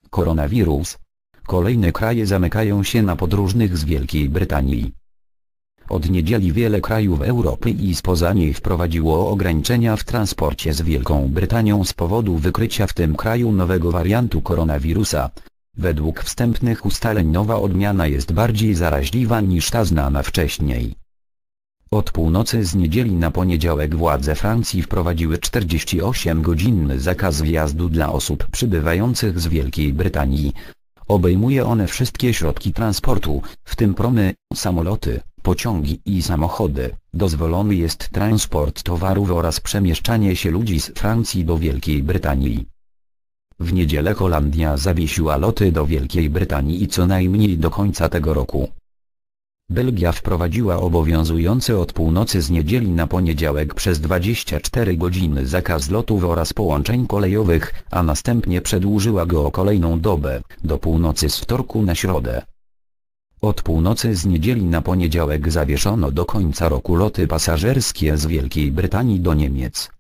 Koronawirus. Kolejne kraje zamykają się na podróżnych z Wielkiej Brytanii. Od niedzieli wiele krajów Europy i spoza niej wprowadziło ograniczenia w transporcie z Wielką Brytanią z powodu wykrycia w tym kraju nowego wariantu koronawirusa. Według wstępnych ustaleń nowa odmiana jest bardziej zaraźliwa niż ta znana wcześniej. Od północy z niedzieli na poniedziałek władze Francji wprowadziły 48-godzinny zakaz wjazdu dla osób przybywających z Wielkiej Brytanii. Obejmuje one wszystkie środki transportu, w tym promy, samoloty, pociągi i samochody. Dozwolony jest transport towarów oraz przemieszczanie się ludzi z Francji do Wielkiej Brytanii. W niedzielę Holandia zawiesiła loty do Wielkiej Brytanii i co najmniej do końca tego roku. Belgia wprowadziła obowiązujący od północy z niedzieli na poniedziałek przez 24 godziny zakaz lotów oraz połączeń kolejowych, a następnie przedłużyła go o kolejną dobę, do północy z wtorku na środę. Od północy z niedzieli na poniedziałek zawieszono do końca roku loty pasażerskie z Wielkiej Brytanii do Niemiec.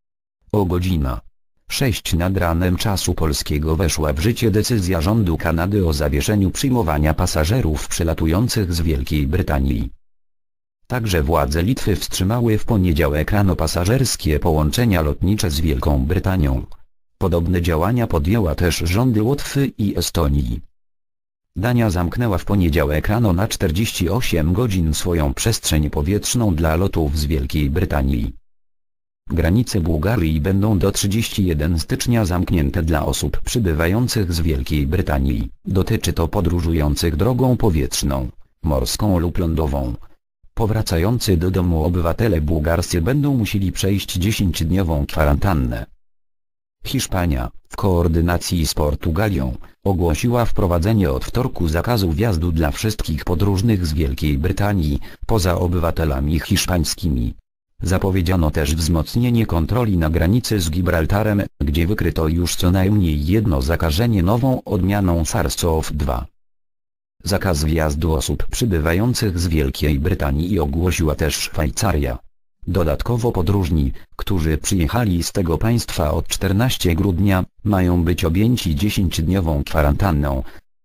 O godzina 6 nad ranem czasu polskiego weszła w życie decyzja rządu Kanady o zawieszeniu przyjmowania pasażerów przylatujących z Wielkiej Brytanii. Także władze Litwy wstrzymały w poniedziałek rano pasażerskie połączenia lotnicze z Wielką Brytanią. Podobne działania podjęła też rządy Łotwy i Estonii. Dania zamknęła w poniedziałek rano na 48 godzin swoją przestrzeń powietrzną dla lotów z Wielkiej Brytanii. Granice Bułgarii będą do 31 stycznia zamknięte dla osób przybywających z Wielkiej Brytanii. Dotyczy to podróżujących drogą powietrzną, morską lub lądową. Powracający do domu obywatele bułgarscy będą musieli przejść 10-dniową kwarantannę. Hiszpania, w koordynacji z Portugalią, ogłosiła wprowadzenie od wtorku zakazu wjazdu dla wszystkich podróżnych z Wielkiej Brytanii, poza obywatelami hiszpańskimi. Zapowiedziano też wzmocnienie kontroli na granicy z Gibraltarem, gdzie wykryto już co najmniej jedno zakażenie nową odmianą SARS-CoV-2. Zakaz wjazdu osób przybywających z Wielkiej Brytanii ogłosiła też Szwajcaria. Dodatkowo podróżni, którzy przyjechali z tego państwa od 14 grudnia, mają być objęci 10-dniową kwarantanną.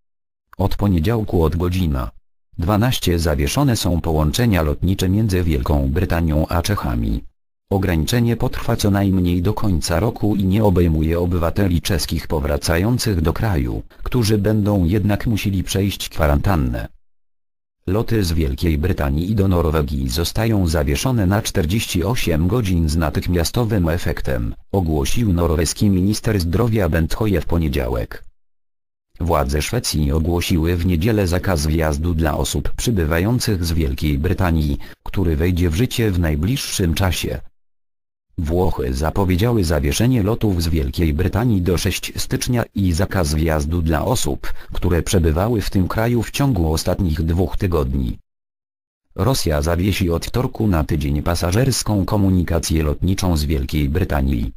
Od poniedziałku od godziny 12 zawieszone są połączenia lotnicze między Wielką Brytanią a Czechami. Ograniczenie potrwa co najmniej do końca roku i nie obejmuje obywateli czeskich powracających do kraju, którzy będą jednak musieli przejść kwarantannę. Loty z Wielkiej Brytanii i do Norwegii zostają zawieszone na 48 godzin z natychmiastowym efektem, ogłosił norweski minister zdrowia Bent Høie w poniedziałek. Władze Szwecji ogłosiły w niedzielę zakaz wjazdu dla osób przybywających z Wielkiej Brytanii, który wejdzie w życie w najbliższym czasie. Włochy zapowiedziały zawieszenie lotów z Wielkiej Brytanii do 6 stycznia i zakaz wjazdu dla osób, które przebywały w tym kraju w ciągu ostatnich 2 tygodni. Rosja zawiesi od wtorku na tydzień pasażerską komunikację lotniczą z Wielkiej Brytanii.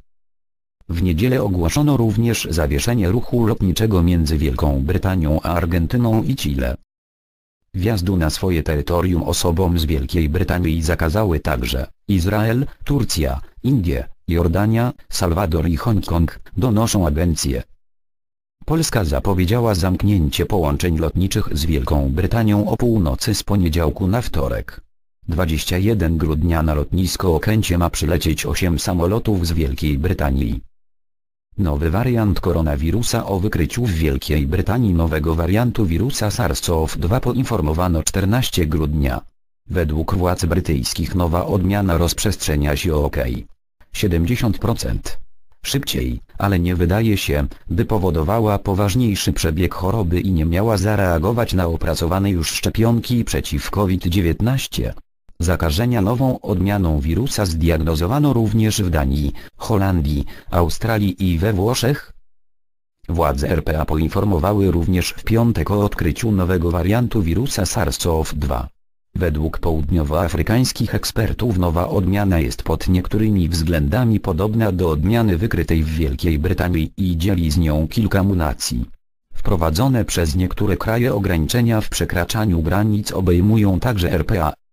W niedzielę ogłoszono również zawieszenie ruchu lotniczego między Wielką Brytanią a Argentyną i Chile. Wjazdu na swoje terytorium osobom z Wielkiej Brytanii zakazały także Izrael, Turcja, Indie, Jordania, Salwador i Hongkong, donoszą agencje. Polska zapowiedziała zamknięcie połączeń lotniczych z Wielką Brytanią o północy z poniedziałku na wtorek. 21 grudnia na lotnisko Okęcie ma przylecieć 8 samolotów z Wielkiej Brytanii. Nowy wariant koronawirusa o wykryciu w Wielkiej Brytanii nowego wariantu wirusa SARS-CoV-2 poinformowano 14 grudnia. Według władz brytyjskich nowa odmiana rozprzestrzenia się o 70% szybciej, ale nie wydaje się, by powodowała poważniejszy przebieg choroby i nie miała zareagować na opracowane już szczepionki przeciw COVID-19. Zakażenia nową odmianą wirusa zdiagnozowano również w Danii, Holandii, Australii i we Włoszech. Władze RPA poinformowały również w piątek o odkryciu nowego wariantu wirusa SARS-CoV-2. Według południowoafrykańskich ekspertów nowa odmiana jest pod niektórymi względami podobna do odmiany wykrytej w Wielkiej Brytanii i dzieli z nią kilka mutacji. Wprowadzone przez niektóre kraje ograniczenia w przekraczaniu granic obejmują także RPA.